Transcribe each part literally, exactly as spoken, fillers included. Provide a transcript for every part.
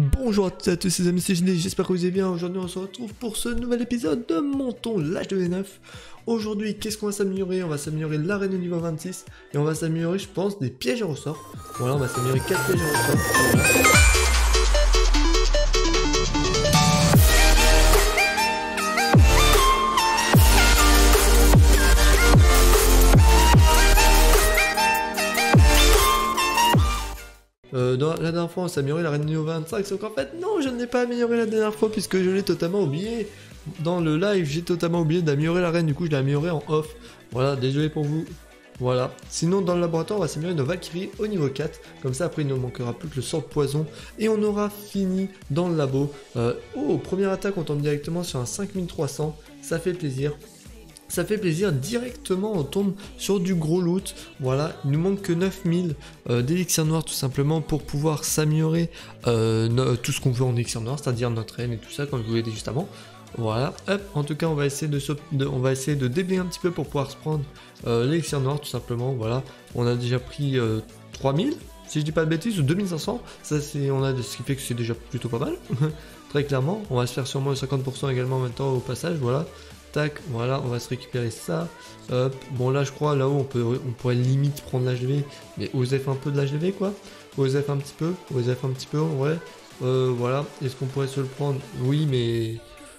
Bonjour à toutes et à tous les amis, c'est Giné, j'espère que vous allez bien. Aujourd'hui on se retrouve pour ce nouvel épisode de Montons l'âge de V neuf. Aujourd'hui, qu'est-ce qu'on va s'améliorer? On va s'améliorer l'arène au niveau vingt-six et on va s'améliorer, je pense, des pièges à ressort. Voilà, on va s'améliorer quatre pièges à ressort. Voilà. Euh, dans la dernière fois on s'est amélioré la reine niveau vingt-cinq, sauf qu'en fait non, je ne l'ai pas amélioré la dernière fois puisque je l'ai totalement oublié. Dans le live j'ai totalement oublié d'améliorer la reine, du coup je l'ai amélioré en off. Voilà, désolé pour vous. Voilà, sinon dans le laboratoire on va s'améliorer nos Valkyries au niveau quatre, comme ça après il ne nous manquera plus que le sort de poison et on aura fini dans le labo. euh, Oh, première attaque on tombe directement sur un cinq mille trois cents, ça fait plaisir. Ça fait plaisir, directement on tombe sur du gros loot. Voilà, il nous manque que neuf mille euh, d'élixir noir tout simplement pour pouvoir s'améliorer euh, no tout ce qu'on veut en élixir noir, c'est-à-dire notre reine et tout ça comme je vous l'ai dit juste avant. Voilà, hop, en tout cas on va essayer de, de, on va essayer de déblayer un petit peu pour pouvoir se prendre euh, l'élixir noir tout simplement. Voilà, on a déjà pris euh, trois mille, si je dis pas de bêtises, ou deux mille cinq cents, ça c'est, on a ce qui fait que c'est déjà plutôt pas mal. Très clairement, on va se faire sûrement le cinquante pour cent également en même temps au passage, voilà. Tac, voilà, on va se récupérer ça. Hop, bon là je crois là-haut on peut on pourrait limite prendre l'H D V, mais osef un peu de l'H D V quoi. Osef un petit peu, osef un petit peu, ouais. Euh, voilà, est-ce qu'on pourrait se le prendre? Oui mais...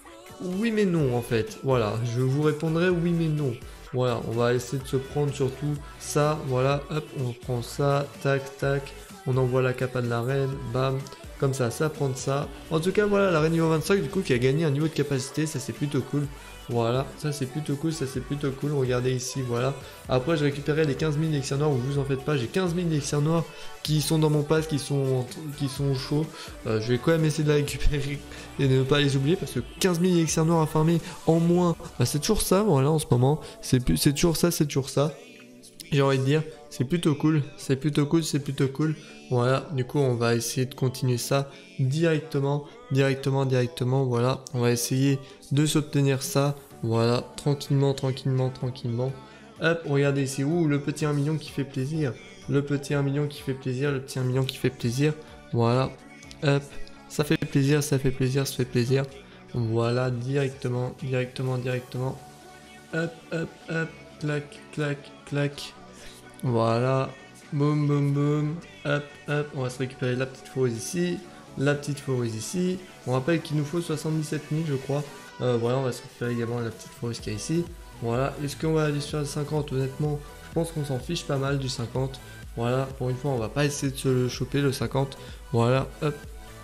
Oui mais non en fait, voilà, je vous répondrai oui mais non. Voilà, on va essayer de se prendre surtout ça, voilà, hop, on prend ça, tac, tac, on envoie la capa de la reine, bam, comme ça, ça prend ça. En tout cas voilà, la reine niveau vingt-cinq du coup qui a gagné un niveau de capacité, ça c'est plutôt cool. Voilà, ça c'est plutôt cool, ça c'est plutôt cool, regardez ici, voilà. Après je récupérais les quinze mille élixirs noirs, vous vous en faites pas, j'ai quinze mille élixirs noirs qui sont dans mon pass, qui sont, qui sont chauds. Euh, je vais quand même essayer de la récupérer et de ne pas les oublier, parce que quinze mille élixirs noirs à farmer en moins, bah, c'est toujours ça, voilà, en ce moment. C'est toujours ça, c'est toujours ça. J'ai envie de dire, c'est plutôt cool, c'est plutôt cool, c'est plutôt cool. Voilà, du coup on va essayer de continuer ça directement, directement, directement, voilà. On va essayer de s'obtenir ça, voilà, tranquillement, tranquillement, tranquillement. Hop, regardez ici, ouh, le petit un million qui fait plaisir, le petit un million qui fait plaisir, le petit un million qui fait plaisir, voilà. Hop, ça fait plaisir, ça fait plaisir, ça fait plaisir. Voilà, directement, directement, directement. Hop, hop, hop, clac, clac, clac. Voilà, boum boum boum, hop hop, on va se récupérer la petite fourreuse ici, la petite fourreuse ici. On rappelle qu'il nous faut soixante-dix-sept mille je crois. Euh, voilà, on va se récupérer également la petite fourreuse qu'il y a ici. Voilà, est-ce qu'on va aller sur le cinquante? Honnêtement, je pense qu'on s'en fiche pas mal du cinquante. Voilà, pour une fois on va pas essayer de se le choper le cinquante. Voilà, hop,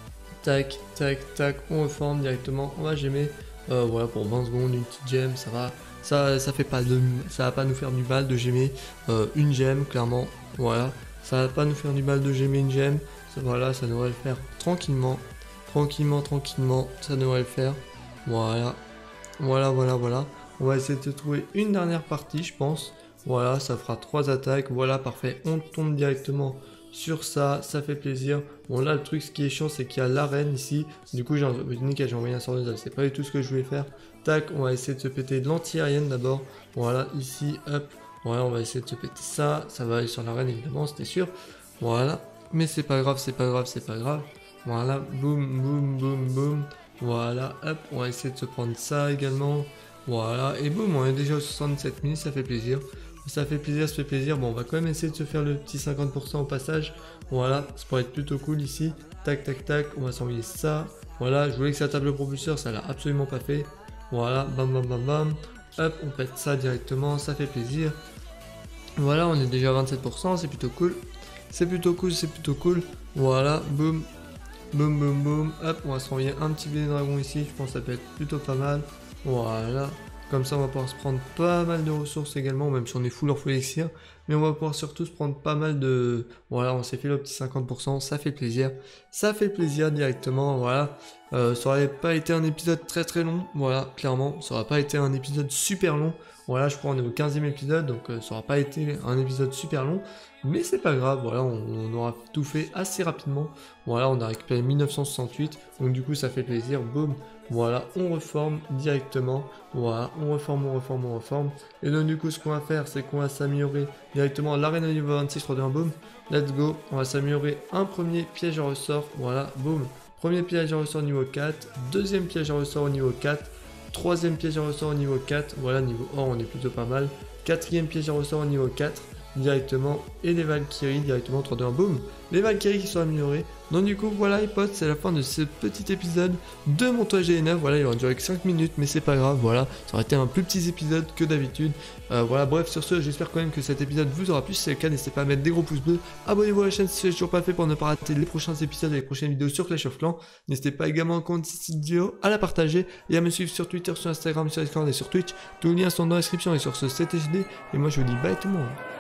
tac, tac, tac, on reforme directement, on va gemmer. Euh, voilà, pour vingt secondes, une petite gemme, ça va. Ça, ça fait pas de, ça va pas nous faire du mal de gemmer euh, une gemme, clairement. Voilà, ça va pas nous faire du mal de gemmer une gemme. Ça, voilà, ça devrait le faire tranquillement, tranquillement, tranquillement. Ça devrait le faire. Voilà, voilà, voilà, voilà. On va essayer de trouver une dernière partie, je pense. Voilà, ça fera trois attaques. Voilà, parfait. On tombe directement sur ça, ça fait plaisir. Bon là le truc ce qui est chiant c'est qu'il y a l'arène ici. Du coup j'ai nickel, j'ai envoyé un sort de c'est pas du tout ce que je voulais faire. Tac, on va essayer de se péter de l'anti-aérienne d'abord. Voilà, ici, hop. Voilà, on va essayer de se péter ça. Ça va aller sur l'arène évidemment, c'était sûr. Voilà, mais c'est pas grave, c'est pas grave, c'est pas grave. Voilà, boum, boum, boum, boum. Voilà, hop, on va essayer de se prendre ça également. Voilà, et boum, on est déjà au soixante-sept mille, ça fait plaisir. Ça fait plaisir, ça fait plaisir. Bon, on va quand même essayer de se faire le petit cinquante pour cent au passage. Voilà, ça pourrait être plutôt cool ici. Tac, tac, tac, on va s'envoyer ça. Voilà, je voulais que ça tape le propulseur, ça l'a absolument pas fait. Voilà, bam, bam, bam, bam. Hop, on pète ça directement, ça fait plaisir. Voilà, on est déjà à vingt-sept pour cent, c'est plutôt cool. C'est plutôt cool, c'est plutôt cool. Voilà, boum, boum, boum, boum. Hop, on va s'envoyer un petit bébé dragon ici, je pense que ça peut être plutôt pas mal. Voilà. Comme ça on va pouvoir se prendre pas mal de ressources également, même si on est full orphelin élixir. Mais on va pouvoir surtout se prendre pas mal de... Voilà, on s'est fait le petit cinquante pour cent, ça fait plaisir. Ça fait plaisir directement, voilà. Euh, ça aurait pas été un épisode très très long, voilà, clairement. Ça aurait pas été un épisode super long. Voilà, je crois on est au quinzième épisode, donc euh, ça aura pas été un épisode super long. Mais c'est pas grave, voilà, on, on aura tout fait assez rapidement. Voilà, on a récupéré mille neuf cent soixante-huit, donc du coup ça fait plaisir, boum. Voilà, on reforme directement. Voilà, on reforme, on reforme, on reforme. Et donc du coup, ce qu'on va faire, c'est qu'on va s'améliorer directement à l'arène au niveau vingt-six, trois, deux, un, boum. Let's go. On va s'améliorer un premier piège à ressort. Voilà, boum. Premier piège à ressort niveau quatre, deuxième piège à ressort au niveau quatre, troisième piège à ressort au niveau quatre, voilà niveau or on est plutôt pas mal, quatrième piège à ressort au niveau quatre directement, et les Valkyries directement trois deux un boum, les Valkyries qui sont améliorées. Donc du coup voilà les potes, c'est la fin de ce petit épisode de mon toit G N neuf. Voilà, il aura duré que cinq minutes mais c'est pas grave, voilà, ça aurait été un plus petit épisode que d'habitude. euh, voilà, bref, sur ce j'espère quand même que cet épisode vous aura plu. Si c'est le cas, n'hésitez pas à mettre des gros pouces bleus, abonnez-vous à la chaîne si c'est toujours pas fait pour ne pas rater les prochains épisodes et les prochaines vidéos sur Clash of Clans. N'hésitez pas également à commenter cette vidéo, à la partager et à me suivre sur Twitter, sur Instagram, sur Discord et sur Twitch. Tous les liens sont dans la description. Et sur ce, c'était G D et moi je vous dis bye tout le monde.